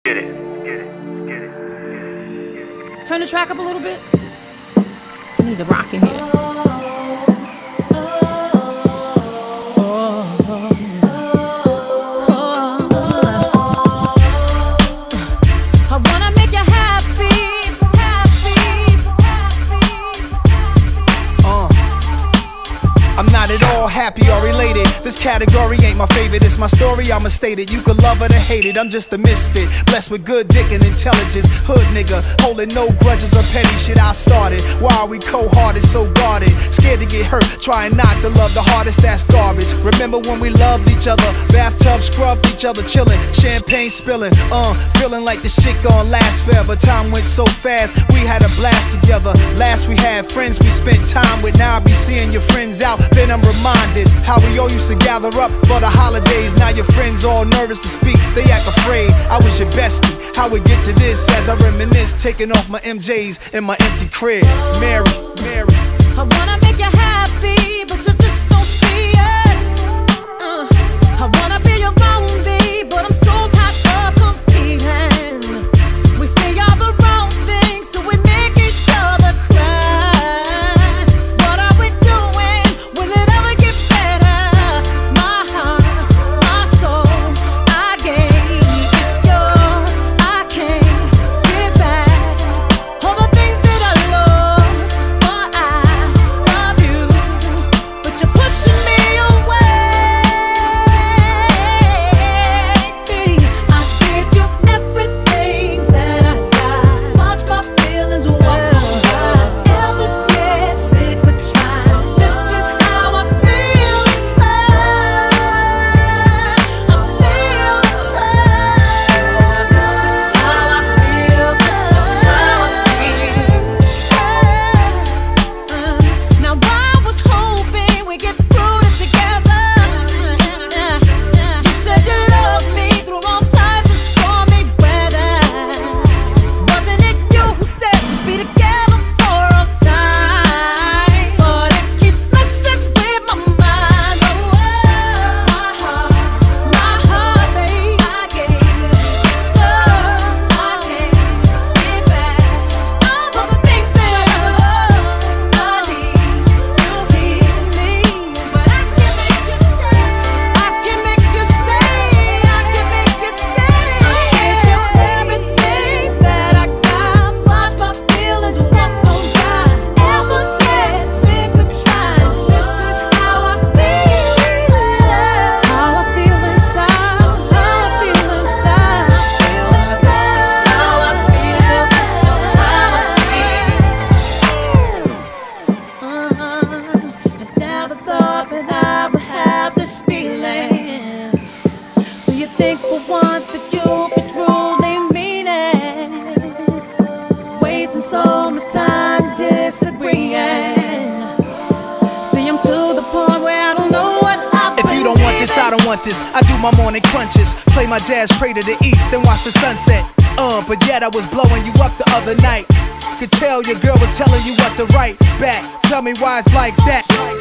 Get it, get it, get it. Turn the track up a little bit. I need to rock in here. I wanna make you happy, I'm not at all happy or related. This category ain't my favorite. It's my story, I'ma state it. You could love it or hate it. I'm just a misfit, blessed with good dick and intelligence. Hood nigga, holding no grudges or petty shit I started. Why are we cold-hearted, so guarded? Scared to get hurt, trying not to love the hardest, that's garbage. Remember when we loved each other? Bathtub scrubbed each other, chilling, champagne spilling. Feeling like the shit gon' last forever. Time went so fast, we had a blast together. Last we had friends we spent time with. Now I be seeing your friends out, then I'm reminded how we all used to gather up for the holidays. Now your friends all nervous to speak, they act afraid. I was your bestie, how we get to this as I reminisce, taking off my MJs in my empty crib. Mary, I wanna make you happy, but you just don't see it. I wanna be your boundary, but I'm so tired of competing. We say all the wrong things till we make each other cry. What are we doing? Will it ever get better? My heart, my soul, I gave. It's yours, I can't get back. All the things that I lost, but I love you. But you're pushing me away. I give you everything that I got. Watch my feelings walk on. Ever get sick of trying? This is how I feel inside. I feel inside. This is how I feel. This is how I feel. Now I was hoping we get through this together. You said you loved me through all times of stormy weather. Wasn't it you who said we'd be together for all time? But it keeps messing with my mind. My heart, babe, I gave you stuff I can't get back. All the things that I love, I need you keep me, but I can make you stay. I can make you stay. I can make you stay. I give you everything that I got. Watch my feelings walk on by. Ever get sick of trying? This is how I feel inside. How I feel inside. How I feel inside. This is how I feel. This is how I feel. I never thought that I would have this feeling. Do you think for once that you could truly mean it? Wasting so much time disagreeing. See, I'm to the point where I don't know what I If you don't want this, I don't want this. I do my morning crunches, play my jazz, pray to the east, then watch the sunset. But yet I was blowing you up the other night. Could tell your girl was telling you what to write back. Tell me why it's like that.